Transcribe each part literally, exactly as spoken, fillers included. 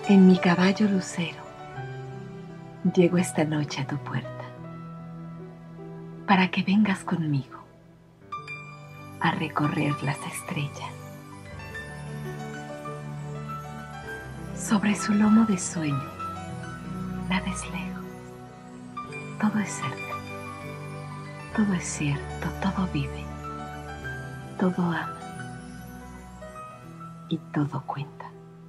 En mi caballo lucero llego esta noche a tu puerta para que vengas conmigo a recorrer las estrellas. Sobre su lomo de sueño, nada es lejos, todo es cerca, todo es cierto, todo vive, todo ama y todo cuenta.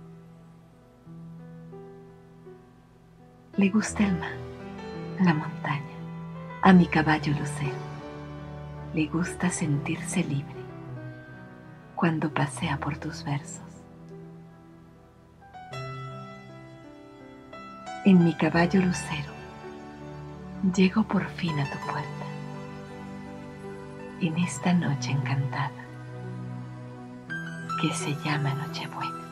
Le gusta el mar, la montaña, a mi caballo lucero. Le gusta sentirse libre cuando pasea por tus versos. En mi caballo lucero llego por fin a tu puerta en esta noche encantada que se llama Nochebuena.